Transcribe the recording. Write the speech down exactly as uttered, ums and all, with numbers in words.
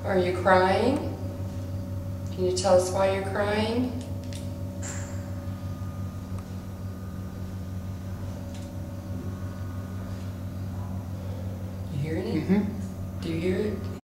Are you crying? Can you tell us why you're crying? You hearing it? Mm-hmm. Do you hear it?